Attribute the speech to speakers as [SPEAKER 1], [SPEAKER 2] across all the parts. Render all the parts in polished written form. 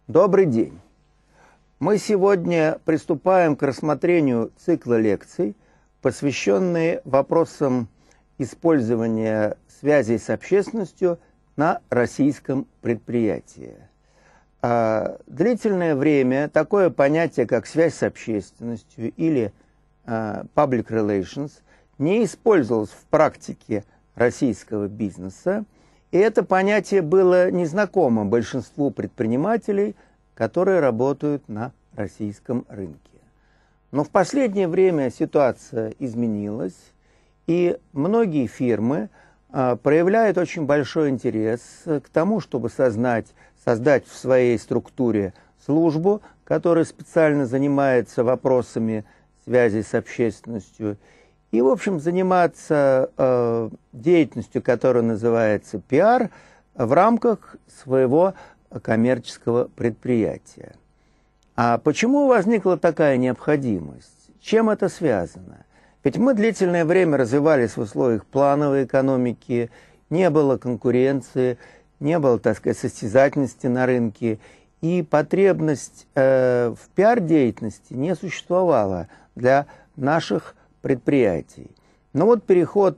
[SPEAKER 1] Добрый день! Мы сегодня приступаем к рассмотрению цикла лекций, посвященные вопросам использования связей с общественностью на российском предприятии. Длительное время такое понятие, как связь с общественностью или public relations, не использовалось в практике российского бизнеса, и это понятие было незнакомо большинству предпринимателей, которые работают на российском рынке. Но в последнее время ситуация изменилась, и многие фирмы проявляют очень большой интерес к тому, чтобы создать в своей структуре службу, которая специально занимается вопросами связи с общественностью, и, в общем, заниматься деятельностью, которая называется пиар, в рамках своего коммерческого предприятия. А почему возникла такая необходимость? Чем это связано? Ведь мы длительное время развивались в условиях плановой экономики, не было конкуренции, не было, так сказать, состязательности на рынке, и потребность в пиар-деятельности не существовала для наших предприятий. Но вот переход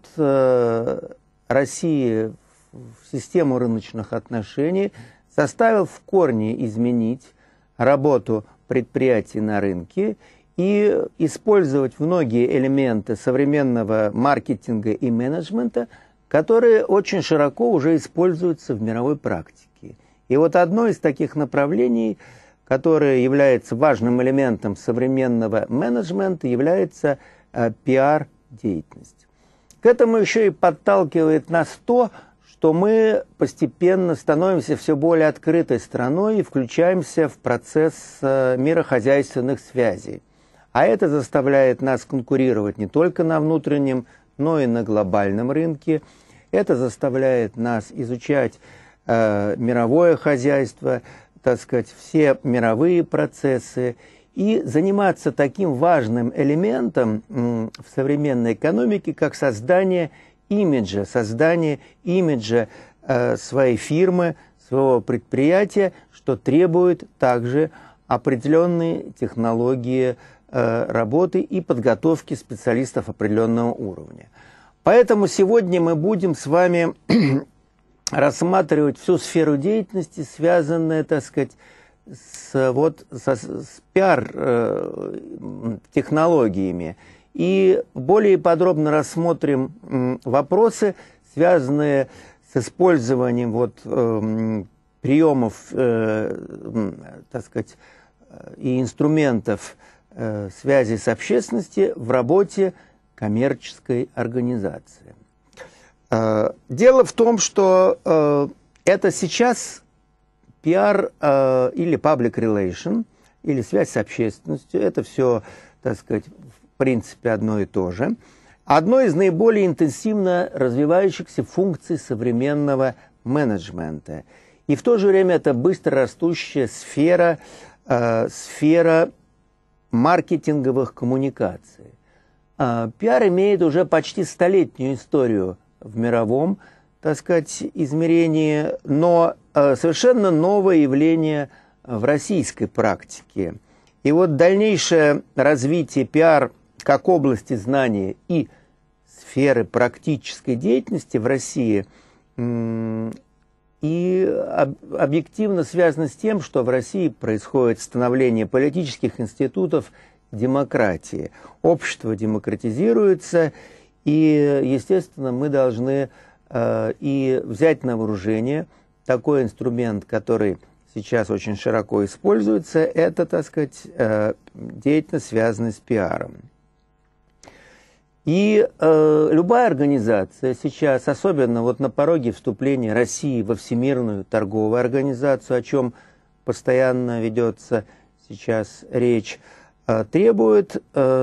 [SPEAKER 1] России в систему рыночных отношений заставил в корне изменить работу предприятий на рынке и использовать многие элементы современного маркетинга и менеджмента, которые очень широко уже используются в мировой практике. И вот одно из таких направлений, которое является важным элементом современного менеджмента, является пиар-деятельность. К этому еще и подталкивает нас то, что мы постепенно становимся все более открытой страной и включаемся в процесс мирохозяйственных связей. А это заставляет нас конкурировать не только на внутреннем, но и на глобальном рынке. Это заставляет нас изучать мировое хозяйство, так сказать, все мировые процессы, и заниматься таким важным элементом в современной экономике, как создание имиджа своей фирмы, своего предприятия, что требует также определенные технологии работы и подготовки специалистов определенного уровня. Поэтому сегодня мы будем с вами рассматривать всю сферу деятельности, связанную, так сказать, с пиар-технологиями. И более подробно рассмотрим вопросы, связанные с использованием приемов, так сказать, и инструментов связи с общественностью в работе коммерческой организации. Дело в том, что это сейчас пиар или public relation, или связь с общественностью, это все, так сказать, в принципе одно и то же. Одно из наиболее интенсивно развивающихся функций современного менеджмента. И в то же время это быстро растущая сфера маркетинговых коммуникаций. Пиар имеет уже почти столетнюю историю в мировом, так сказать, измерении, но совершенно новое явление в российской практике. И вот дальнейшее развитие пиар как области знания и сферы практической деятельности в России и объективно связано с тем, что в России происходит становление политических институтов демократии. Общество демократизируется, и, естественно, мы должны и взять на вооружение такой инструмент, который сейчас очень широко используется, это, так сказать, деятельность, связанная с пиаром. И любая организация сейчас, особенно вот на пороге вступления России во Всемирную торговую организацию, о чем постоянно ведется сейчас речь, требует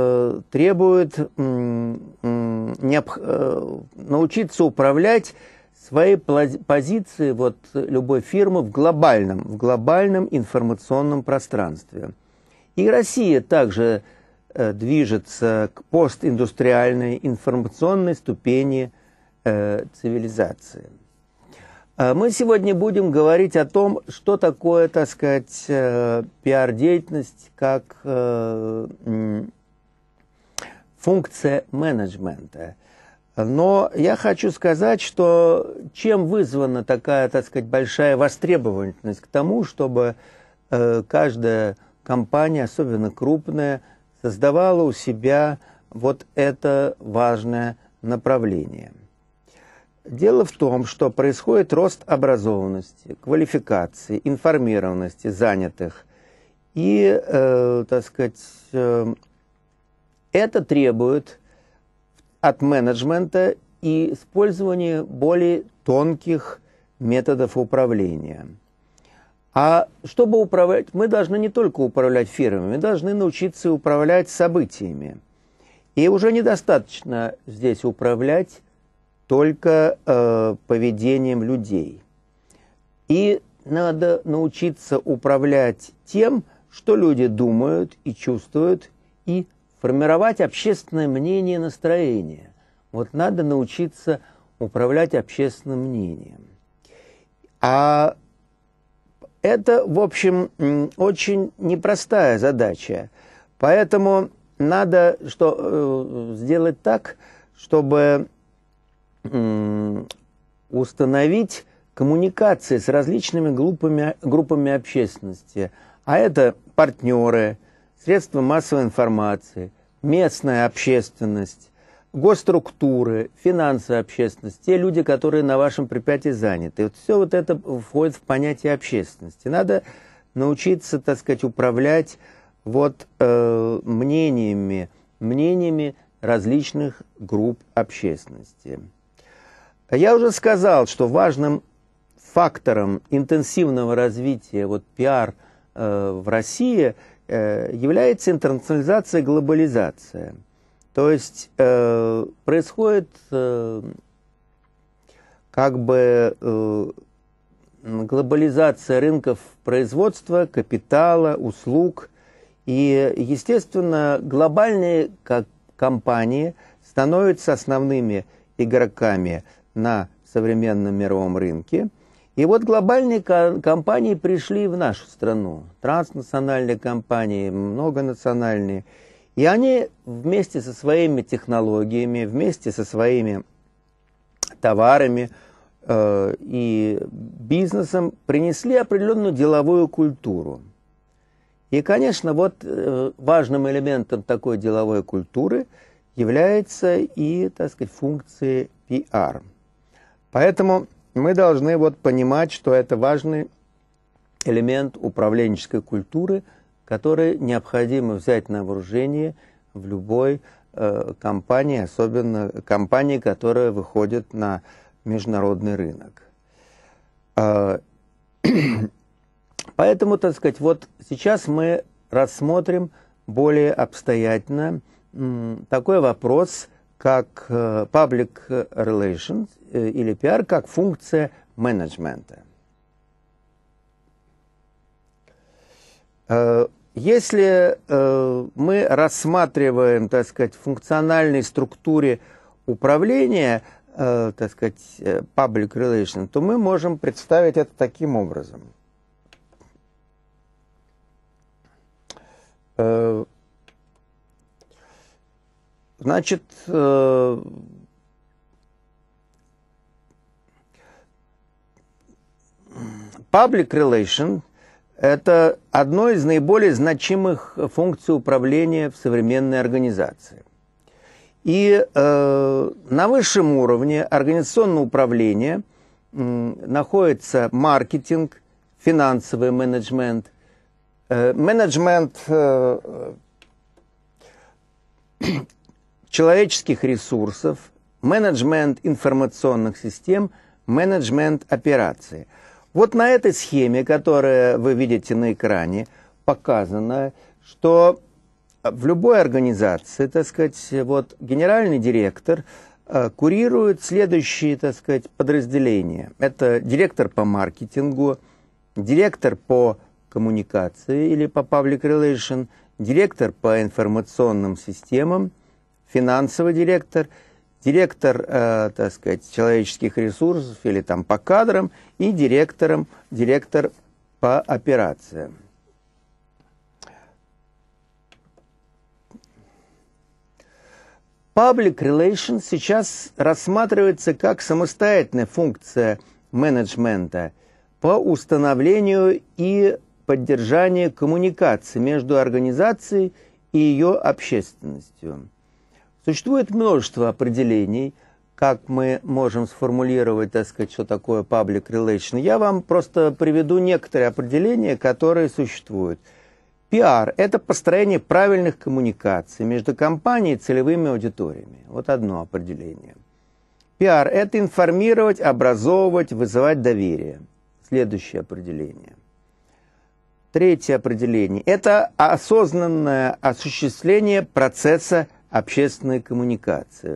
[SPEAKER 1] научиться управлять своей позицией любой фирмы в глобальном информационном пространстве. И Россия также движется к постиндустриальной информационной ступени цивилизации. Мы сегодня будем говорить о том, что такое, так сказать, пиар-деятельность как функция менеджмента. Но я хочу сказать, что чем вызвана такая, так сказать, большая востребованность к тому, чтобы каждая компания, особенно крупная, создавала у себя вот это важное направление. Дело в том, что происходит рост образованности, квалификации, информированности занятых. И, так сказать, это требует от менеджмента и использования более тонких методов управления. А чтобы управлять, мы должны не только управлять фирмами, мы должны научиться управлять событиями. И уже недостаточно здесь управлять только поведением людей. И надо научиться управлять тем, что люди думают и чувствуют, и формировать общественное мнение и настроение. Вот надо научиться управлять общественным мнением. А это, в общем, очень непростая задача. Поэтому надо сделать так, чтобы установить коммуникации с различными группами общественности. А это партнеры, средства массовой информации, местная общественность, госструктуры, финансовая общественность, те люди, которые на вашем предприятии заняты. Вот все вот это входит в понятие общественности. Надо научиться, так сказать, управлять вот мнениями различных групп общественности. Я уже сказал, что важным фактором интенсивного развития вот пиар в России является интернационализация и глобализация. То есть происходит как бы глобализация рынков производства, капитала, услуг. И, естественно, глобальные компании становятся основными игроками на современном мировом рынке. И вот глобальные компании пришли в нашу страну. Транснациональные компании, многонациональные. И они вместе со своими технологиями, вместе со своими товарами и бизнесом принесли определенную деловую культуру. И, конечно, вот важным элементом такой деловой культуры является и, так сказать, функция PR. Поэтому мы должны вот понимать, что это важный элемент управленческой культуры, который необходимо взять на вооружение в любой компании, особенно компании, которая выходит на международный рынок. Поэтому, так сказать, вот сейчас мы рассмотрим более обстоятельно такой вопрос, как public relations или PR, как функция менеджмента. Если мы рассматриваем, так сказать, в функциональной структуре управления, так сказать, public relations, то мы можем представить это таким образом. Значит, public relation – это одно из наиболее значимых функций управления в современной организации. И на высшем уровне организационного управления находится маркетинг, финансовый менеджмент, менеджмент человеческих ресурсов, менеджмент информационных систем, менеджмент операций. Вот на этой схеме, которую вы видите на экране, показано, что в любой организации, так сказать, вот генеральный директор курирует следующие, так сказать, подразделения. Это директор по маркетингу, директор по коммуникации или по public relation, директор по информационным системам, финансовый директор директор, так сказать, человеческих ресурсов или там по кадрам и директор по операциям. Public Relations сейчас рассматривается как самостоятельная функция менеджмента по установлению и поддержанию коммуникации между организацией и ее общественностью. Существует множество определений, как мы можем сформулировать, так сказать, что такое Public Relation. Я вам просто приведу некоторые определения, которые существуют. PR – это построение правильных коммуникаций между компанией и целевыми аудиториями. Вот одно определение. PR – это информировать, образовывать, вызывать доверие. Следующее определение. Третье определение – это осознанное осуществление процесса общественной коммуникации.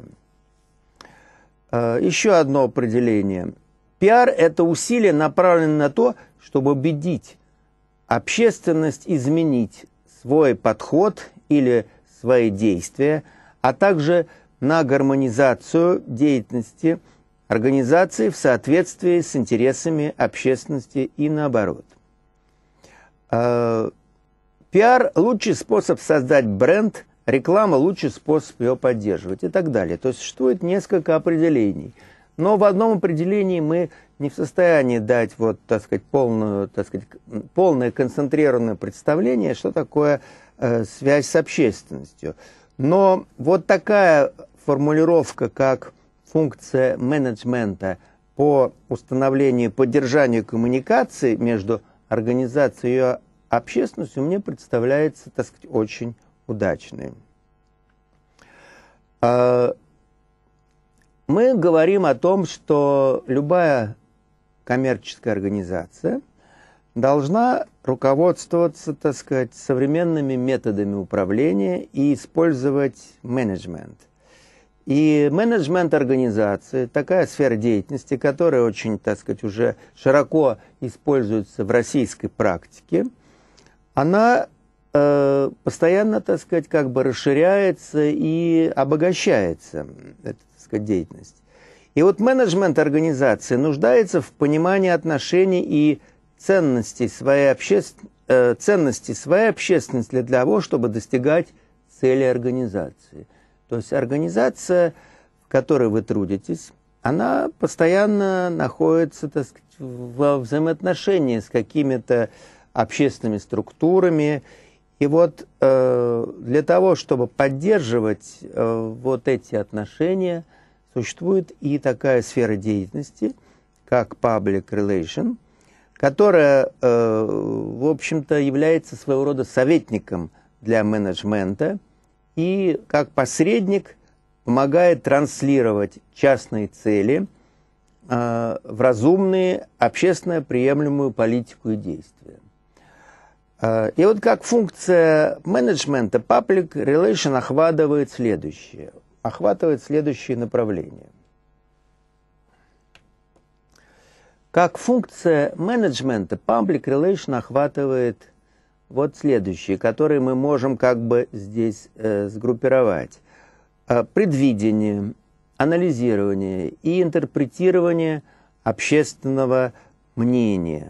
[SPEAKER 1] Еще одно определение. PR – это усилия, направленные на то, чтобы убедить общественность изменить свой подход или свои действия, а также на гармонизацию деятельности организации в соответствии с интересами общественности и наоборот. Пиар – лучший способ создать бренд, реклама – лучший способ его поддерживать и так далее. То есть существует несколько определений. Но в одном определении мы не в состоянии дать вот, так сказать, полное концентрированное представление, что такое связь с общественностью. Но вот такая формулировка, как функция менеджмента по установлению и поддержанию коммуникации между организацией и ее общественностью, мне представляется, так сказать, очень удачной. Мы говорим о том, что любая коммерческая организация должна руководствоваться, так сказать, современными методами управления и использовать менеджмент. И менеджмент организации, такая сфера деятельности, которая очень, так сказать, уже широко используется в российской практике, она постоянно, так сказать, как бы расширяется и обогащается, эта, так сказать, деятельность. И вот менеджмент организации нуждается в понимании отношений и ценностей своей общественности для того, чтобы достигать цели организации. То есть организация, в которой вы трудитесь, она постоянно находится, так сказать, во взаимоотношении с какими-то общественными структурами. И вот для того, чтобы поддерживать вот эти отношения, существует и такая сфера деятельности, как Public Relation, которая, в общем-то, является своего рода советником для менеджмента и как посредник помогает транслировать частные цели в разумные, общественно приемлемую политику и действия. И вот как функция менеджмента Public Relation охватывает следующие направления. Как функция менеджмента Public Relation охватывает вот следующие, которые мы можем как бы здесь сгруппировать. Предвидение, анализирование и интерпретирование общественного мнения.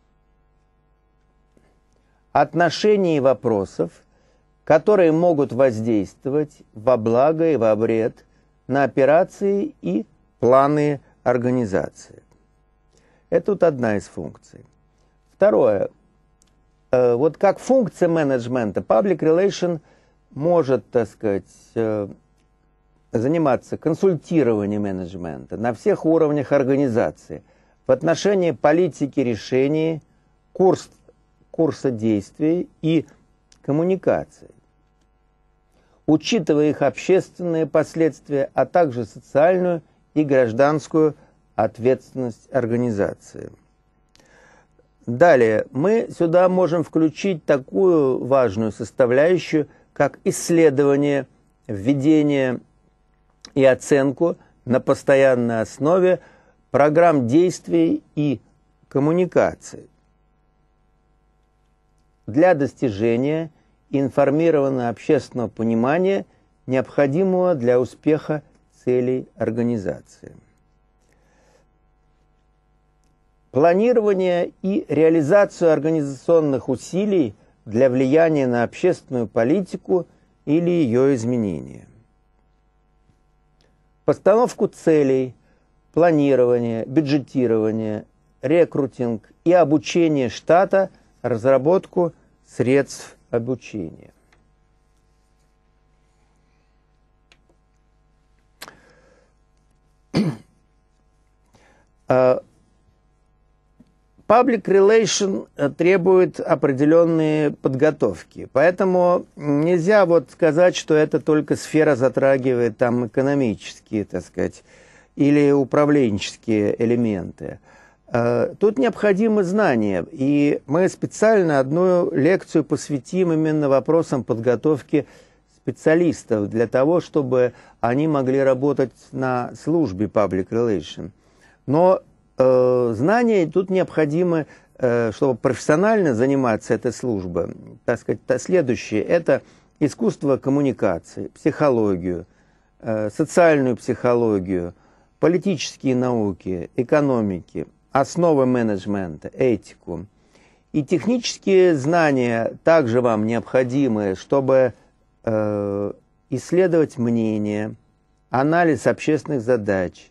[SPEAKER 1] Отношений и вопросов, которые могут воздействовать во благо и во вред на операции и планы организации. Это вот одна из функций. Второе. Вот как функция менеджмента Public Relation может, так сказать, заниматься консультированием менеджмента на всех уровнях организации в отношении политики решений, курса действий и коммуникации, учитывая их общественные последствия, а также социальную и гражданскую ответственность организации. Далее, мы сюда можем включить такую важную составляющую, как исследование, введение и оценку на постоянной основе программ действий и коммуникаций для достижения информированного общественного понимания, необходимого для успеха целей организации. Планирование и реализацию организационных усилий для влияния на общественную политику или ее изменения. Постановку целей, планирование, бюджетирование, рекрутинг и обучение штата, разработку средств обучения. Public Relation требует определенной подготовки, поэтому нельзя вот сказать, что это только сфера затрагивает там экономические, так сказать, или управленческие элементы. Тут необходимы знания, и мы специально одну лекцию посвятим именно вопросам подготовки специалистов для того, чтобы они могли работать на службе Public Relation. Но знания тут необходимы, чтобы профессионально заниматься этой службой. Так сказать, следующее – это искусство коммуникации, психологию, социальную психологию, политические науки, экономики, основы менеджмента, этику. И технические знания также вам необходимы, чтобы исследовать мнение, анализ общественных задач,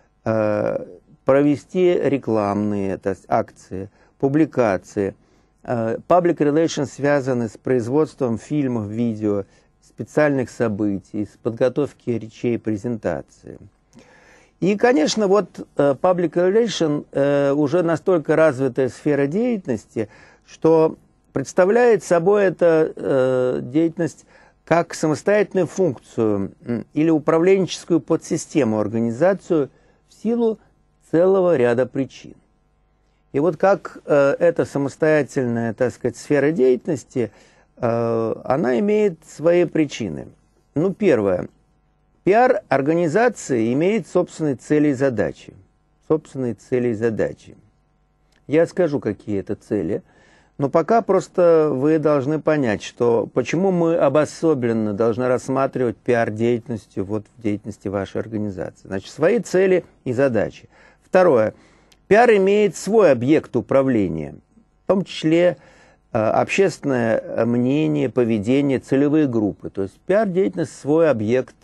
[SPEAKER 1] провести рекламные акции, публикации. Public Relations связаны с производством фильмов, видео, специальных событий, с подготовкой речей, презентаций. И, конечно, вот Public Relation уже настолько развитая сфера деятельности, что представляет собой эта деятельность как самостоятельную функцию или управленческую подсистему, организацию в силу целого ряда причин. И вот как эта самостоятельная, так сказать, сфера деятельности, она имеет свои причины. Ну, первое. Пиар организации имеет собственные цели и задачи. Собственные цели и задачи. Я скажу, какие это цели, но пока просто вы должны понять, что почему мы обособленно должны рассматривать пиар-деятельностью вот в деятельности вашей организации. Значит, свои цели и задачи. Второе. Пиар имеет свой объект управления, в том числе общественное мнение, поведение, целевые группы. То есть пиар-деятельность свой объект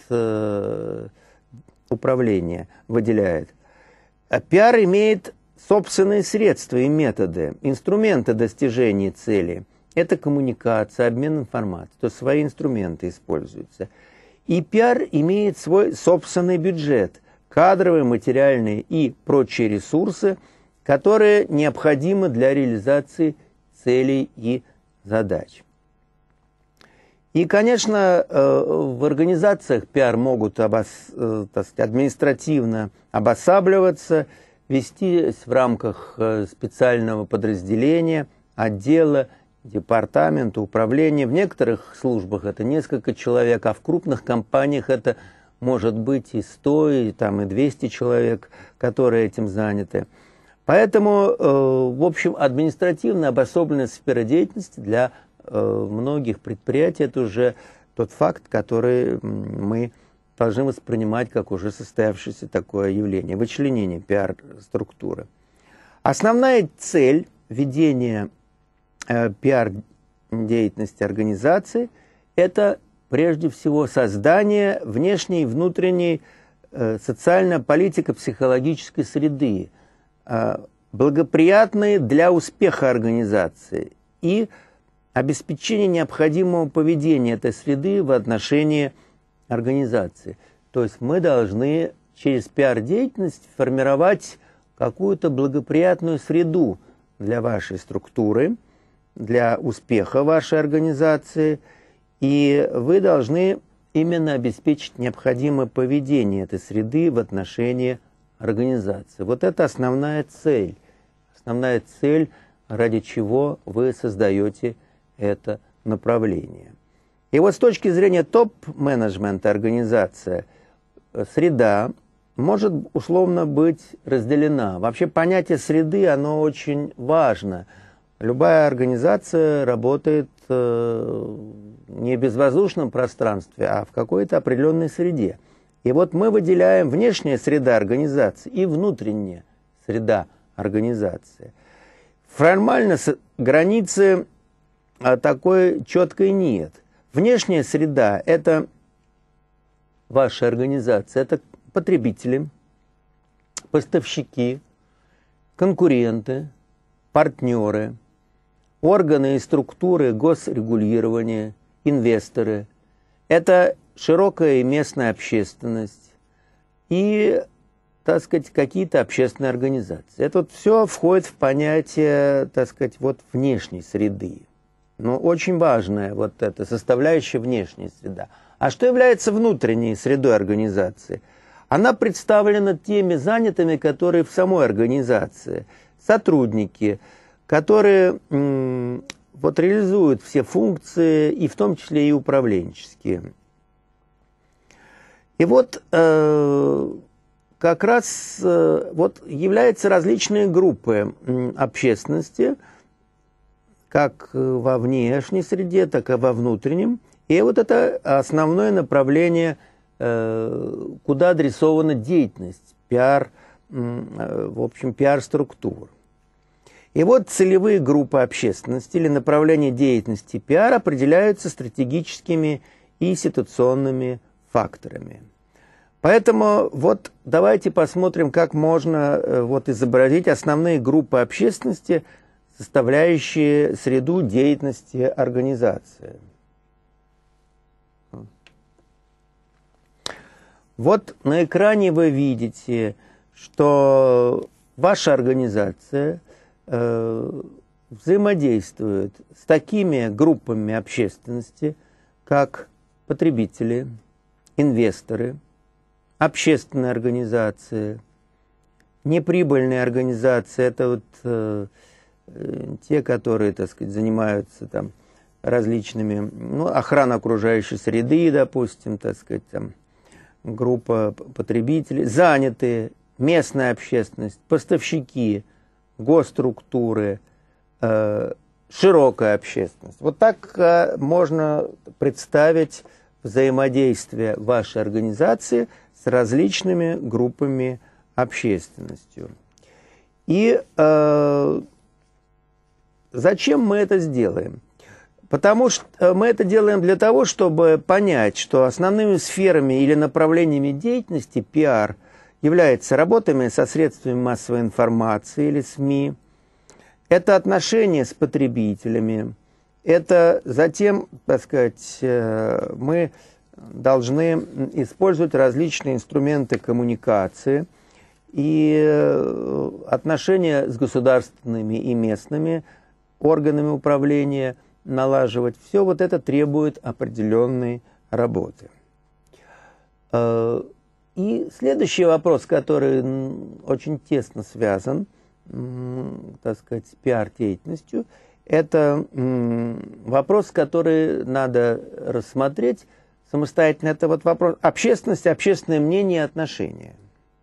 [SPEAKER 1] управления выделяет. А пиар имеет собственные средства и методы, инструменты достижения цели. Это коммуникация, обмен информацией, то есть свои инструменты используются. И пиар имеет свой собственный бюджет, кадровые, материальные и прочие ресурсы, которые необходимы для реализации целей и задач. И, конечно, в организациях пиар могут так сказать, административно обосабливаться, вестись в рамках специального подразделения, отдела, департамента, управления. В некоторых службах это несколько человек, а в крупных компаниях это может быть и 100, и 200 человек, которые этим заняты. Поэтому, в общем, административная обособленность сферы деятельности для многих предприятий – это уже тот факт, который мы должны воспринимать как уже состоявшееся такое явление, вычленение пиар-структуры. Основная цель ведения пиар-деятельности организации – это прежде всего создание внешней и внутренней социально-политико-психологической среды, благоприятные для успеха организации и обеспечение необходимого поведения этой среды в отношении организации. То есть мы должны через пиар-деятельность формировать какую-то благоприятную среду для вашей структуры, для успеха вашей организации, и вы должны именно обеспечить необходимое поведение этой среды в отношении организации. Вот это основная цель, ради чего вы создаете это направление. И вот с точки зрения топ-менеджмента организация, среда может условно быть разделена. Вообще понятие среды, оно очень важно. Любая организация работает не в безвоздушном пространстве, а в какой-то определенной среде. И вот мы выделяем внешняя среда организации и внутренняя среда организации. Формально границы такой четкой нет. Внешняя среда – это ваша организация, это потребители, поставщики, конкуренты, партнеры, органы и структуры госрегулирования, инвесторы. Это широкая и местная общественность и, так сказать, какие-то общественные организации. Это вот все входит в понятие, так сказать, вот внешней среды. Но очень важная вот эта составляющая внешняя среда. А что является внутренней средой организации? Она представлена теми занятыми, которые в самой организации. Сотрудники, которые вот реализуют все функции, и в том числе и управленческие. И вот как раз вот являются различные группы общественности, как во внешней среде, так и во внутреннем. И вот это основное направление, куда адресована деятельность, пиар, в общем, пиар-структур. И вот целевые группы общественности или направления деятельности пиар определяются стратегическими и ситуационными факторами. Поэтому вот давайте посмотрим, как можно вот изобразить основные группы общественности, составляющие среду деятельности организации. Вот на экране вы видите, что ваша организация взаимодействует с такими группами общественности, как потребители, инвесторы, общественные организации, неприбыльные организации, это вот те, которые, так сказать, занимаются там различными, ну, охрана окружающей среды, допустим, так сказать, там, группа потребителей, занятые, местная общественность, поставщики, госструктуры, широкая общественность. Вот так можно представить взаимодействие вашей организации с различными группами общественности. И зачем мы это сделаем? Потому что мы это делаем для того, чтобы понять, что основными сферами или направлениями деятельности пиар является работами со средствами массовой информации или СМИ, это отношения с потребителями, это затем, так сказать, мы должны использовать различные инструменты коммуникации и отношения с государственными и местными органами управления налаживать. Все вот это требует определенной работы. И следующий вопрос, который очень тесно связан, так сказать, с пиар-деятельностью, это вопрос, который надо рассмотреть самостоятельно. Это вот вопрос общественности, общественное мнение и отношения.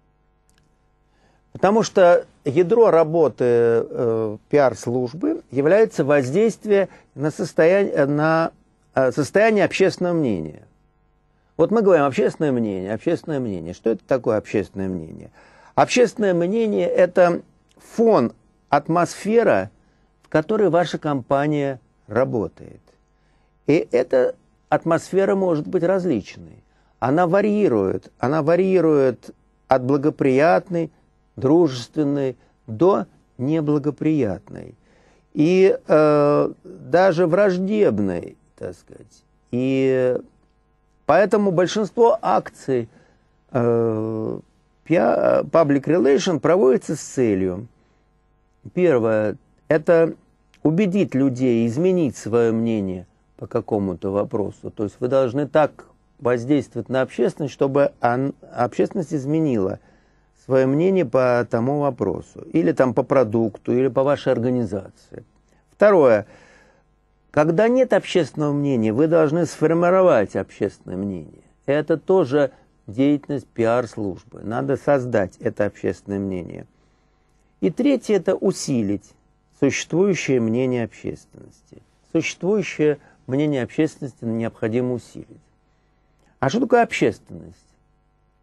[SPEAKER 1] Потому что ядро работы пиар-службы является воздействие на состояние общественного мнения. Вот мы говорим общественное мнение, общественное мнение. Что это такое общественное мнение? Общественное мнение – это фон, атмосфера, в которой ваша компания работает. И эта атмосфера может быть различной. Она варьирует от благоприятной, дружественной до неблагоприятной. И даже враждебной, так сказать. И поэтому большинство акций Public Relation проводится с целью. Первое – это убедить людей изменить свое мнение по какому-то вопросу. То есть вы должны так воздействовать на общественность, чтобы общественность изменила свое мнение по тому вопросу. Или там по продукту, или по вашей организации. Второе. Когда нет общественного мнения, вы должны сформировать общественное мнение. Это тоже деятельность пиар-службы. Надо создать это общественное мнение. И третье – это усилить существующее мнение общественности. Существующее мнение общественности необходимо усилить. А что такое общественность?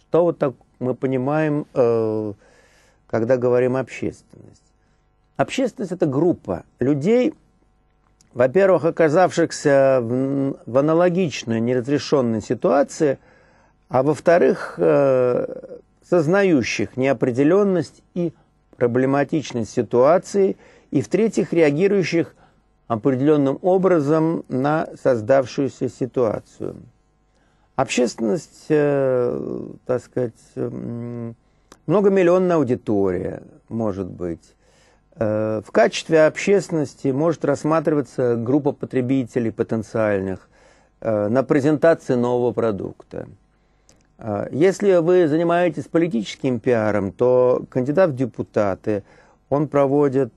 [SPEAKER 1] Что вот так мы понимаем, когда говорим общественность? Общественность – это группа людей, во-первых, оказавшихся в аналогичной неразрешенной ситуации, а во-вторых, сознающих неопределенность и проблематичность ситуации, и в-третьих, реагирующих определенным образом на создавшуюся ситуацию. Общественность, так сказать, многомиллионная аудитория, может быть. В качестве общественности может рассматриваться группа потребителей потенциальных на презентации нового продукта. Если вы занимаетесь политическим пиаром, то кандидат в депутаты, он проводит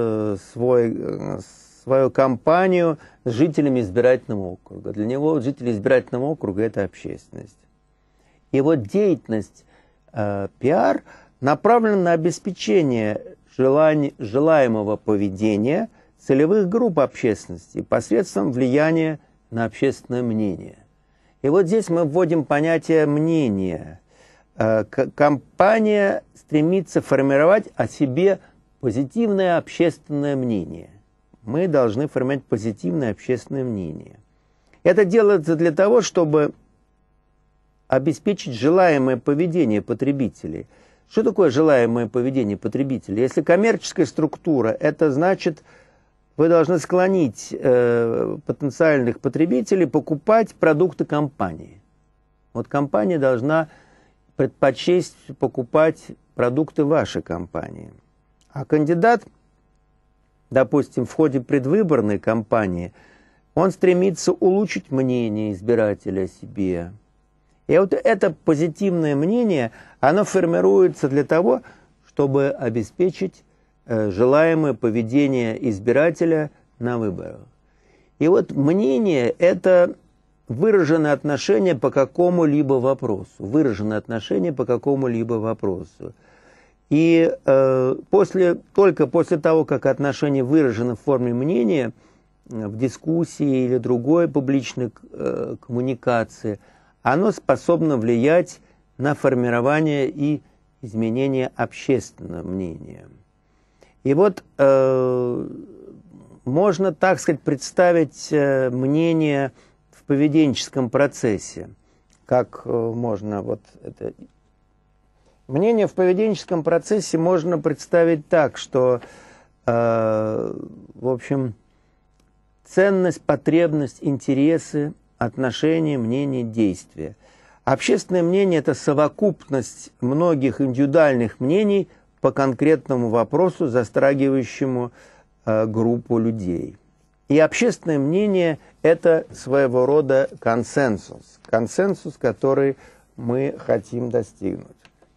[SPEAKER 1] свою кампанию с жителями избирательного округа. Для него жители избирательного округа – это общественность. И вот деятельность пиар направлена на обеспечение желаемого поведения целевых групп общественности посредством влияния на общественное мнение. И вот здесь мы вводим понятие мнения. Компания стремится формировать о себе позитивное общественное мнение. Мы должны формировать позитивное общественное мнение. Это делается для того, чтобы обеспечить желаемое поведение потребителей. Что такое желаемое поведение потребителей? Если коммерческая структура, это значит, вы должны склонить потенциальных потребителей покупать продукты компании. Вот компания должна предпочесть покупать продукты вашей компании. А кандидат, допустим, в ходе предвыборной кампании, он стремится улучшить мнение избирателя о себе. И вот это позитивное мнение, оно формируется для того, чтобы обеспечить желаемое поведение избирателя на выборах. И вот мнение – это выраженное отношение по какому-либо вопросу. Выраженное отношение по какому-либо вопросу. И только после того, как отношение выражено в форме мнения, в дискуссии или другой публичной коммуникации, оно способно влиять на формирование и изменение общественного мнения. И вот можно, так сказать, представить мнение в поведенческом процессе. Как можно вот это... Мнение в поведенческом процессе можно представить так, что, в общем, ценность, потребность, интересы, отношения, мнения, действия. Общественное мнение – это совокупность многих индивидуальных мнений по конкретному вопросу, затрагивающему группу людей. И общественное мнение – это своего рода консенсус. Консенсус, который мы хотим достигнуть.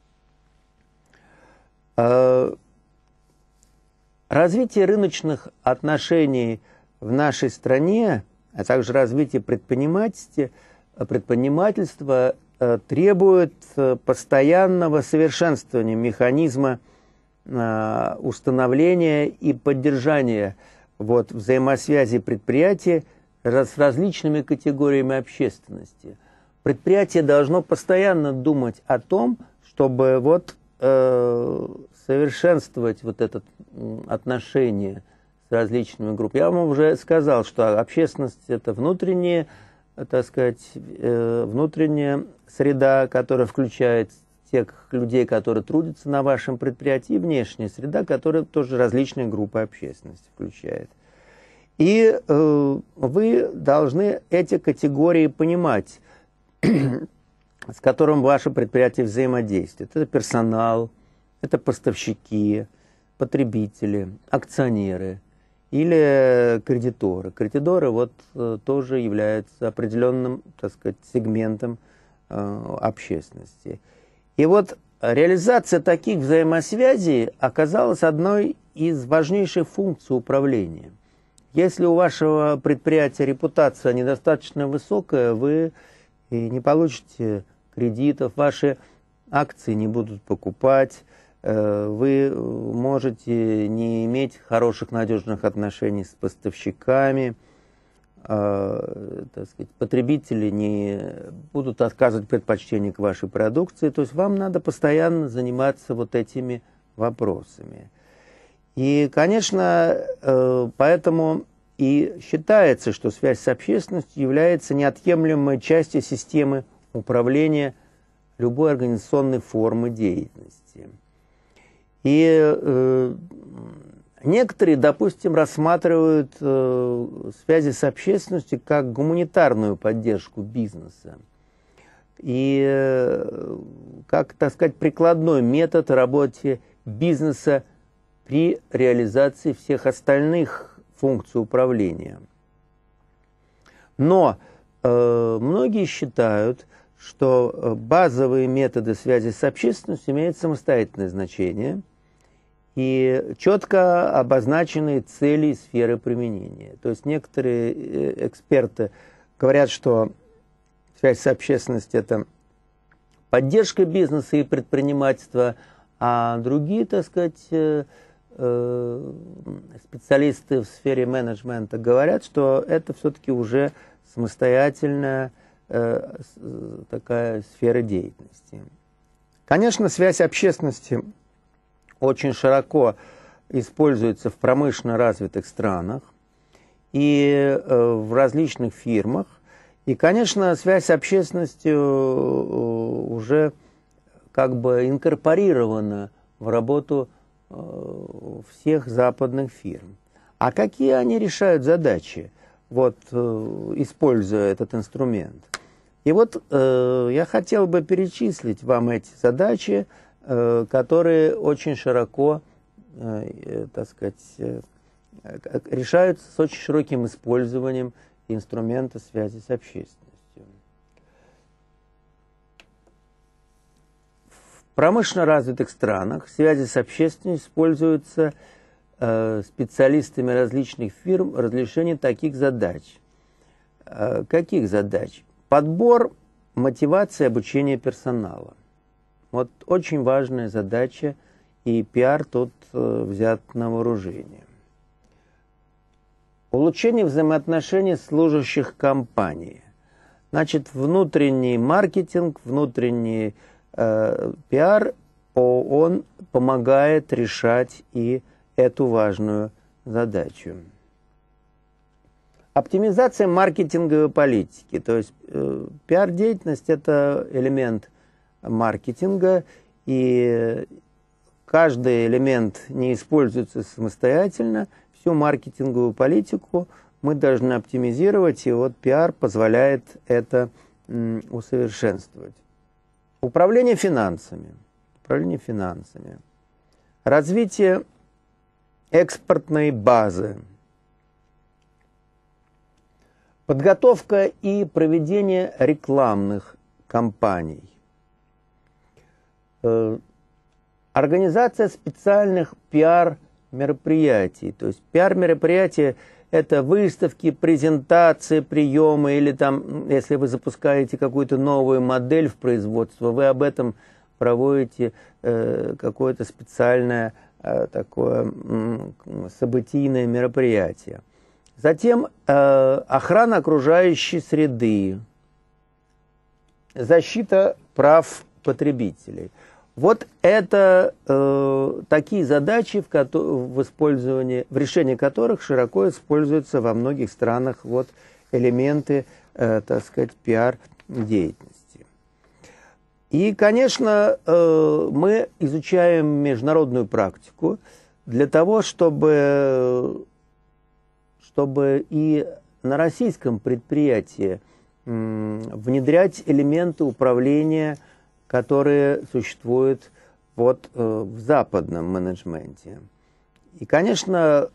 [SPEAKER 1] Развитие рыночных отношений в нашей стране, а также развитие предпринимательства требует постоянного совершенствования механизма установления и поддержания взаимосвязи предприятия с различными категориями общественности. Предприятие должно постоянно думать о том, чтобы совершенствовать это отношение с различными группами. Я вам уже сказал, что общественность – это внутренняя, так сказать, внутренняя среда, которая включает тех людей, которые трудятся на вашем предприятии, и внешняя среда, которая тоже различные группы общественности включает. И вы должны эти категории понимать, с которым ваше предприятие взаимодействует. Это персонал, это поставщики, потребители, акционеры или кредиторы. Кредиторы тоже являются определенным, так сказать, сегментом общественности. И реализация таких взаимосвязей оказалась одной из важнейших функций управления. Если у вашего предприятия репутация недостаточно высокая, вы не получите кредитов, ваши акции не будут покупать, вы можете не иметь хороших, надежных отношений с поставщиками, так сказать, потребители не будут отказывать предпочтение к вашей продукции. То есть вам надо постоянно заниматься вот этими вопросами. И, конечно, поэтому и считается, что связь с общественностью является неотъемлемой частью системы управления любой организационной формы деятельности. И некоторые, допустим, рассматривают связи с общественностью как гуманитарную поддержку бизнеса и как, так сказать, прикладной метод работы бизнеса при реализации всех остальных функций управления. Но многие считают, что базовые методы связи с общественностью имеют самостоятельное значение и четко обозначенные цели и сферы применения. То есть некоторые эксперты говорят, что связь с общественностью – это поддержка бизнеса и предпринимательства, а другие, так сказать, специалисты в сфере менеджмента говорят, что это все-таки уже самостоятельная такая сфера деятельности. Конечно, связь общественности очень широко используется в промышленно развитых странах и в различных фирмах. И, конечно, связь с общественностью уже как бы инкорпорирована в работу всех западных фирм. А какие они решают задачи, вот, используя этот инструмент? И вот я хотел бы перечислить вам эти задачи, которые очень широко, так сказать, решаются с очень широким использованием инструмента связи с общественностью. В промышленно развитых странах связи с общественностью используются специалистами различных фирм в разрешении таких задач. Каких задач? Подбор, мотивация, обучение персонала. Вот очень важная задача, и пиар тут взят на вооружение. Улучшение взаимоотношений служащих компании. Значит, внутренний маркетинг, внутренний пиар, он помогает решать и эту важную задачу. Оптимизация маркетинговой политики. То есть пиар-деятельность – это элемент маркетинга, и каждый элемент не используется самостоятельно. Всю маркетинговую политику мы должны оптимизировать, и вот пиар позволяет это усовершенствовать. Управление финансами. Управление финансами. Развитие экспортной базы. Подготовка и проведение рекламных кампаний. Организация специальных пиар-мероприятий. То есть пиар-мероприятия – это выставки, презентации, приемы, или там, если вы запускаете какую-то новую модель в производство, вы об этом проводите какое-то специальное такое событийное мероприятие. Затем охрана окружающей среды, защита прав потребителей. Вот это такие задачи, в решении которых широко используются во многих странах вот, элементы, так сказать, пиар-деятельности. И, конечно, мы изучаем международную практику для того, чтобы и на российском предприятии внедрять элементы управления, которые существуют вот в западном менеджменте. И, конечно,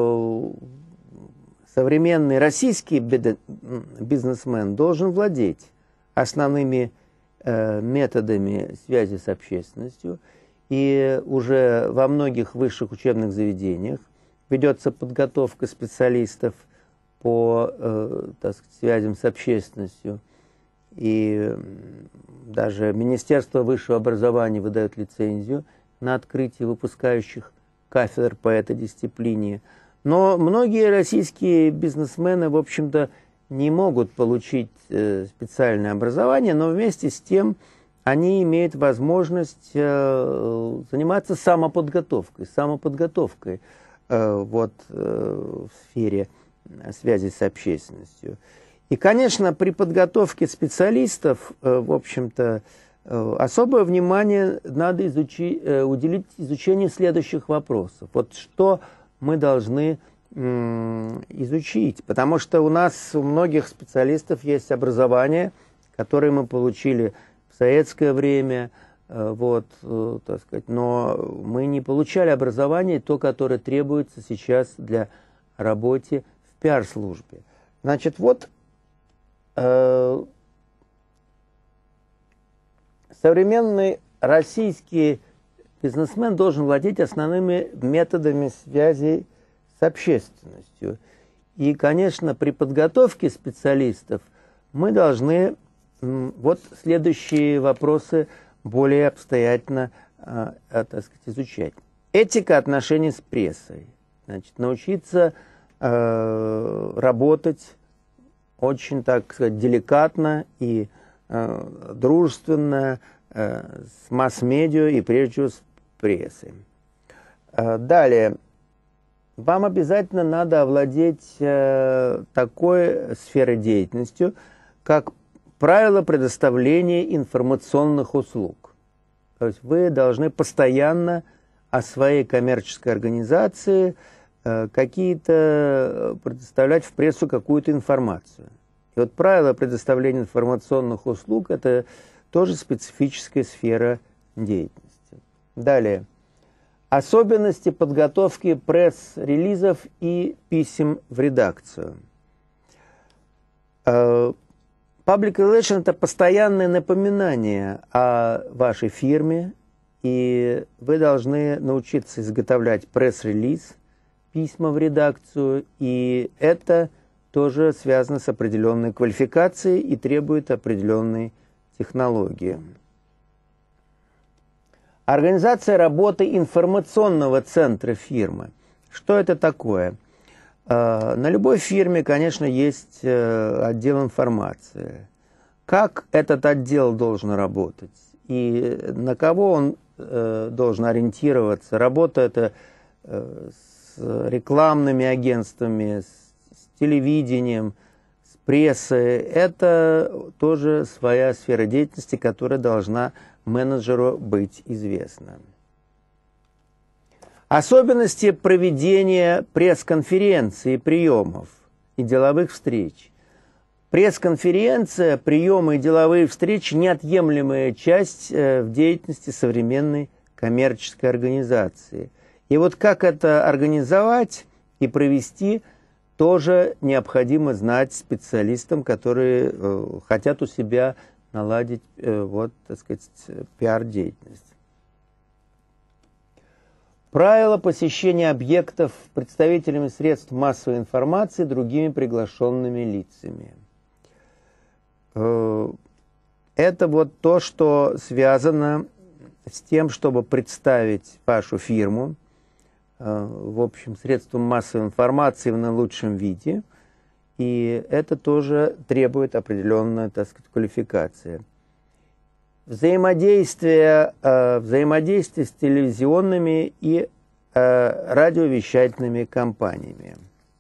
[SPEAKER 1] современный российский бизнесмен должен владеть основными методами связи с общественностью, и уже во многих высших учебных заведениях ведется подготовка специалистов по так сказать, связям с общественностью. И даже Министерство высшего образования выдает лицензию на открытие выпускающих кафедр по этой дисциплине. Но многие российские бизнесмены, в общем-то, не могут получить специальное образование, но вместе с тем они имеют возможность заниматься самоподготовкой в сфере связи с общественностью. И, конечно, при подготовке специалистов, в общем-то, особое внимание надо уделить изучению следующих вопросов. Вот что мы должны изучить, потому что у многих специалистов есть образование, которое мы получили в советское время, так сказать, но мы не получали образование, то, которое требуется сейчас для работы в пиар-службе. Значит, современный российский бизнесмен должен владеть основными методами связи с общественностью. И, конечно, при подготовке специалистов мы должны следующие вопросы более обстоятельно изучать. Этика отношений с прессой. Значит, научиться работать очень, так сказать, деликатно и дружественно с масс-медиа и прежде всего с прессой. Далее. Вам обязательно надо овладеть такой сферой деятельности, как правило предоставления информационных услуг. То есть вы должны постоянно о своей коммерческой организации предоставлять в прессу какую-то информацию. И вот правило предоставления информационных услуг – это тоже специфическая сфера деятельности. Далее. Особенности подготовки пресс-релизов и писем в редакцию. Public Relations – это постоянное напоминание о вашей фирме, и вы должны научиться изготовлять пресс-релиз, письма в редакцию, и это тоже связано с определенной квалификацией и требует определенной технологии. Организация работы информационного центра фирмы. Что это такое? На любой фирме, конечно, есть отдел информации. Как этот отдел должен работать и на кого он должен ориентироваться? Работа это с рекламными агентствами, с телевидением, с прессой. Это тоже своя сфера деятельности, которая должна менеджеру быть известно. Особенности проведения пресс-конференций, приемов и деловых встреч. Пресс-конференция, приемы и деловые встречи – неотъемлемая часть в деятельности современной коммерческой организации. И вот как это организовать и провести, тоже необходимо знать специалистам, которые хотят у себя наладить, так сказать, пиар-деятельность. Правила посещения объектов представителями средств массовой информации другими приглашенными лицами. Это то, что связано с тем, чтобы представить вашу фирму, в общем, средством массовой информации в наилучшем виде. И это тоже требует определенной, так сказать, квалификации. Взаимодействие с телевизионными и радиовещательными компаниями.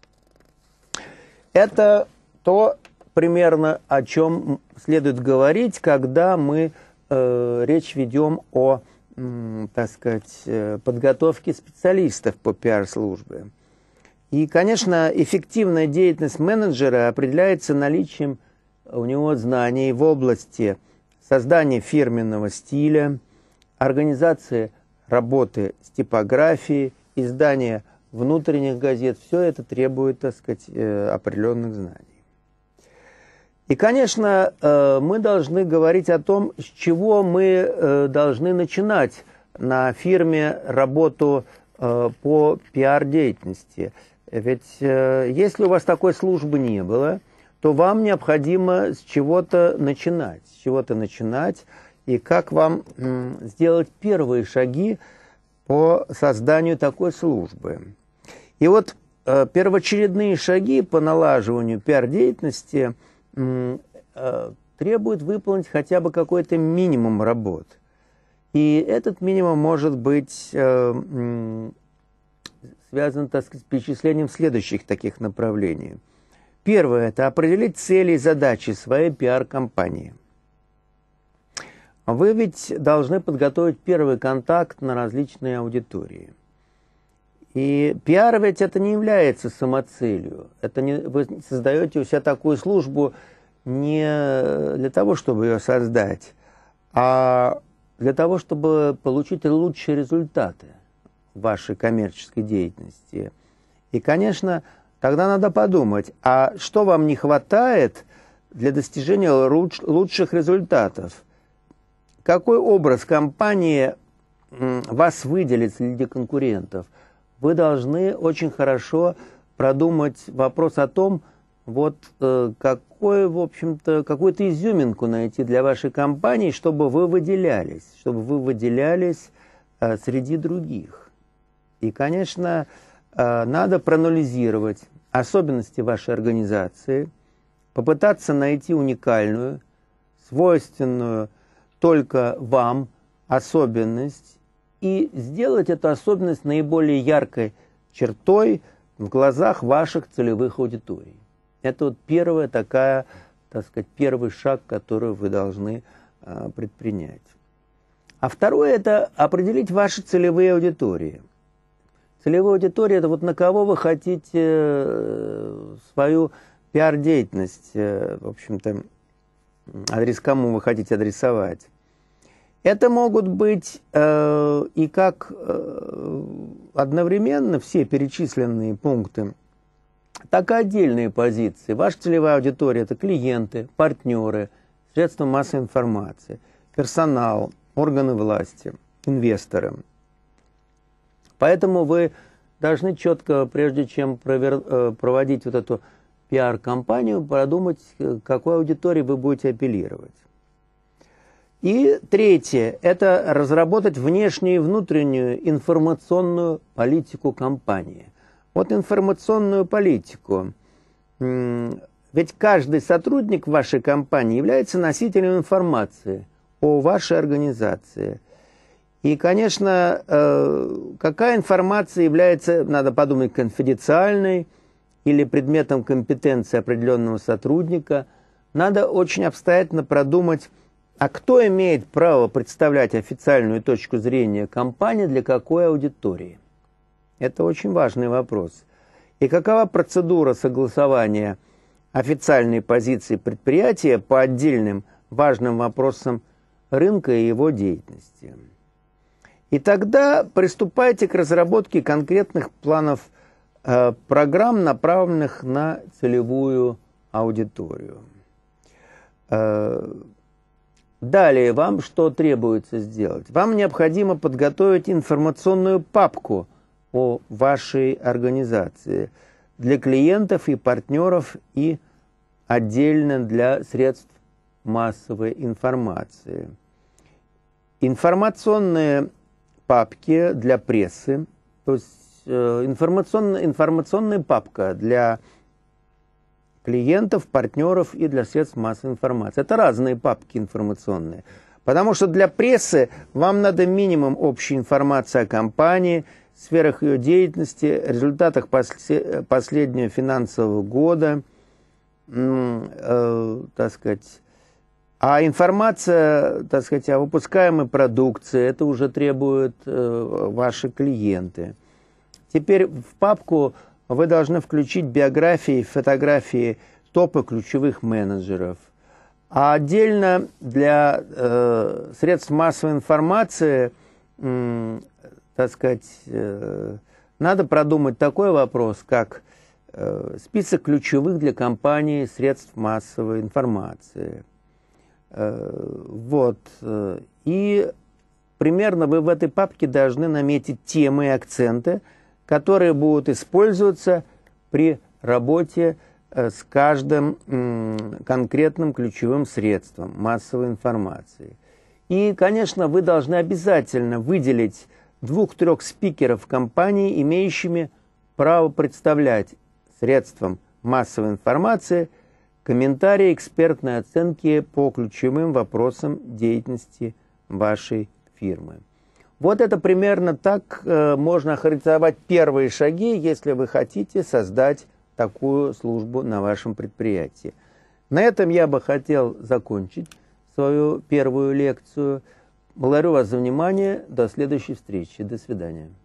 [SPEAKER 1] Это то, примерно, о чем следует говорить, когда мы речь ведем о, так сказать, подготовке специалистов по пиар-службе. И, конечно, эффективная деятельность менеджера определяется наличием у него знаний в области создания фирменного стиля, организации работы с типографией, издания внутренних газет. Все это требует, так сказать, определенных знаний. И, конечно, мы должны говорить о том, с чего мы должны начинать на фирме работу по пиар-деятельности. Ведь если у вас такой службы не было, то вам необходимо с чего-то начинать. И как вам сделать первые шаги по созданию такой службы. И вот первоочередные шаги по налаживанию пиар-деятельности требуют выполнить хотя бы какой-то минимум работ. И этот минимум может быть связан, так сказать, с перечислением следующих таких направлений. Первое – это определить цели и задачи своей пиар-компании. Вы ведь должны подготовить первый контакт на различные аудитории. И пиар ведь это не является самоцелью. Это не, вы создаете у себя такую службу не для того, чтобы ее создать, а для того, чтобы получить лучшие результаты вашей коммерческой деятельности. И, конечно, тогда надо подумать, а что вам не хватает для достижения лучших результатов? Какой образ компании вас выделит среди конкурентов? Вы должны очень хорошо продумать вопрос о том, вот какую-то изюминку найти для вашей компании, чтобы вы выделялись среди других. И, конечно, надо проанализировать особенности вашей организации, попытаться найти уникальную, свойственную только вам особенность и сделать эту особенность наиболее яркой чертой в глазах ваших целевых аудиторий. Это вот первая такая, так сказать, первый шаг, который вы должны предпринять. А второе – это определить ваши целевые аудитории. Целевая аудитория – это вот на кого вы хотите свою пиар-деятельность, в общем-то, адрес кому вы хотите адресовать. Это могут быть и как одновременно все перечисленные пункты, так и отдельные позиции. Ваша целевая аудитория – это клиенты, партнеры, средства массовой информации, персонал, органы власти, инвесторы. Поэтому вы должны четко, прежде чем проводить вот эту пиар-компанию, продумать, к какой аудитории вы будете апеллировать. И третье – это разработать внешнюю и внутреннюю информационную политику компании. Вот информационную политику. Ведь каждый сотрудник вашей компании является носителем информации о вашей организации. И, конечно, какая информация является, надо подумать, конфиденциальной или предметом компетенции определенного сотрудника, надо очень обстоятельно продумать, а кто имеет право представлять официальную точку зрения компании для какой аудитории. Это очень важный вопрос. И какова процедура согласования официальной позиции предприятия по отдельным важным вопросам рынка и его деятельности. И тогда приступайте к разработке конкретных планов программ, направленных на целевую аудиторию. Далее вам что требуется сделать? Вам необходимо подготовить информационную папку о вашей организации для клиентов и партнеров и отдельно для средств массовой информации. Информационные папки для прессы, то есть информационная папка для клиентов, партнеров и для средств массовой информации. Это разные папки информационные. Потому что для прессы вам надо минимум общей информации о компании, сферах ее деятельности, результатах последнего финансового года, так сказать. А информация, так сказать, о выпускаемой продукции, это уже требуют ваши клиенты. Теперь в папку вы должны включить биографии, фотографии топа ключевых менеджеров. А отдельно для средств массовой информации, так сказать, надо продумать такой вопрос, как список ключевых для компании средств массовой информации. Вот. И примерно вы в этой папке должны наметить темы и акценты, которые будут использоваться при работе с каждым конкретным ключевым средством массовой информации. И, конечно, вы должны обязательно выделить 2-3 спикеров компании, имеющими право представлять средствам массовой информации комментарии экспертной оценки по ключевым вопросам деятельности вашей фирмы. Вот это примерно так можно охарактеризовать первые шаги, если вы хотите создать такую службу на вашем предприятии. На этом я бы хотел закончить свою первую лекцию. Благодарю вас за внимание. До следующей встречи. До свидания.